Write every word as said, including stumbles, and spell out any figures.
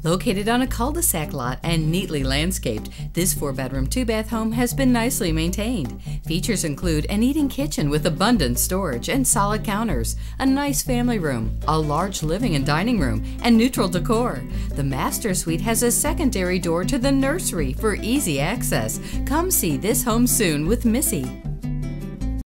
Located on a cul-de-sac lot and neatly landscaped, this four-bedroom, two-bath home has been nicely maintained. Features include an eating kitchen with abundant storage and solid counters, a nice family room, a large living and dining room, and neutral decor. The master suite has a secondary door to the nursery for easy access. Come see this home soon with Missy.